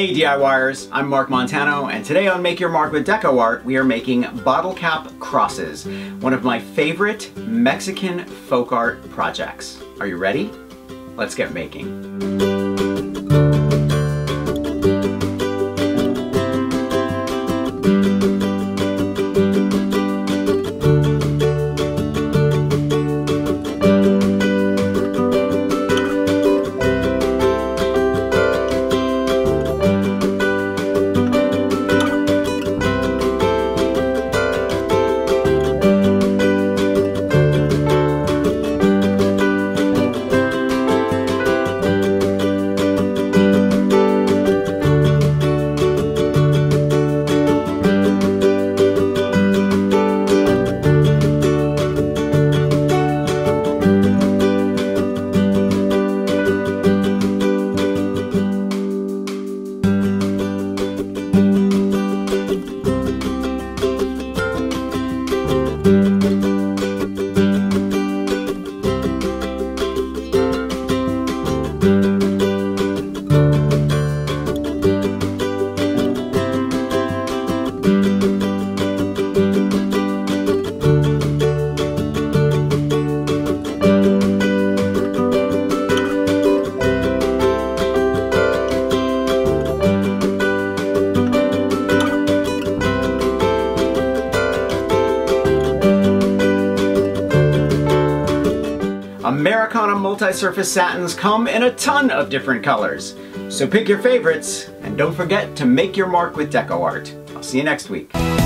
Hey DIYers, I'm Mark Montano, and today on Make Your Mark with DecoArt, we are making bottle cap crosses, one of my favorite Mexican folk art projects. Are you ready? Let's get making. Americana Multi-Surface satins come in a ton of different colors. So pick your favorites, and don't forget to make your mark with DecoArt. I'll see you next week.